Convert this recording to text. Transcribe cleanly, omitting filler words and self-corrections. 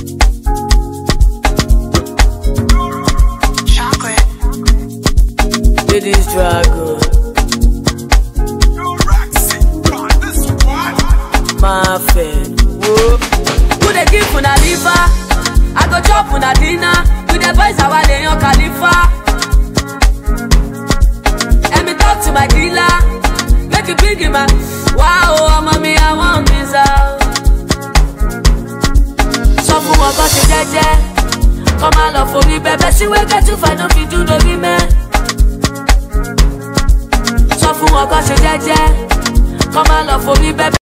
Ladies Dragon, my friend. Who they give for na liver? I go chop for na dinner. With the boys I dey on Khalifa. Let me talk to my dealer. Make it big in my wow, mommy, I want visa. So for one got you jeje. Come on love for me, baby. She will get you find no fit do no be man. So for one got you jeje. Come on love for me, baby.